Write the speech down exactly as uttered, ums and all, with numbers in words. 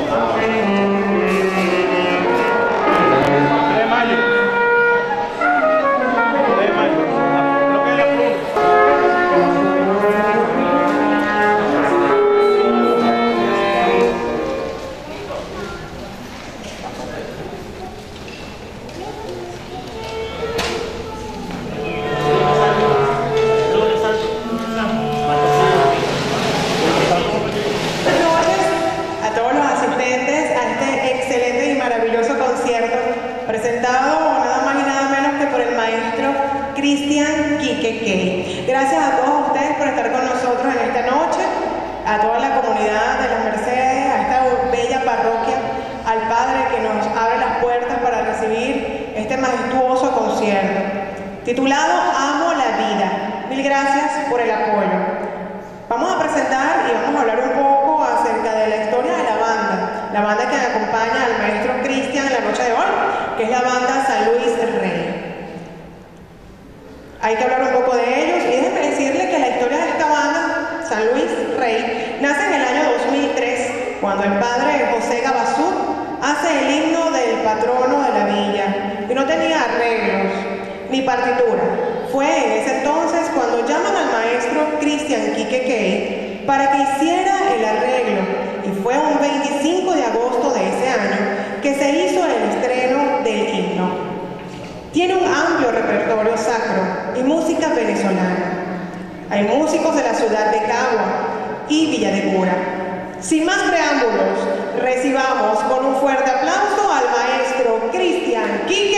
presentado nada más y nada menos que por el maestro Cristian Quique Key. Gracias a todos ustedes por estar con nosotros en esta noche, a toda la comunidad de las Mercedes, a esta bella parroquia, al Padre que nos abre las puertas para recibir este majestuoso concierto, titulado Amo la Vida. Mil gracias por el apoyo. Vamos a presentar y vamos a hablar un poco acerca de la historia de la banda, la banda que acompaña al maestro Cristian en la noche de hoy, que es la banda San Luis Rey. Hay que hablar un poco de ellos y déjenme decirles que la historia de esta banda, San Luis Rey, nace en el año dos mil tres, cuando el padre José Gabazú hace el himno del patrono de la villa y no tenía arreglos ni partitura. Fue en ese entonces cuando llaman al maestro Cristian Quique Key para que hiciera el arreglo, y fue un veinticinco de agosto de ese año que se hizo el estreno del himno. Tiene un amplio repertorio sacro y música venezolana. Hay músicos de la ciudad de Cagua y Villa de Cura. Sin más preámbulos, recibamos con un fuerte aplauso al maestro Cristian Quique